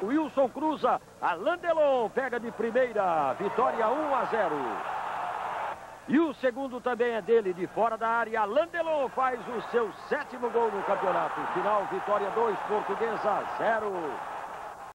Wilson cruza. Alain Delon pega de primeira. Vitória 1-0. E o segundo também é dele, de fora da área. Alain Delon faz o seu 7º gol no campeonato. Final, Vitória 2, Portuguesa 0.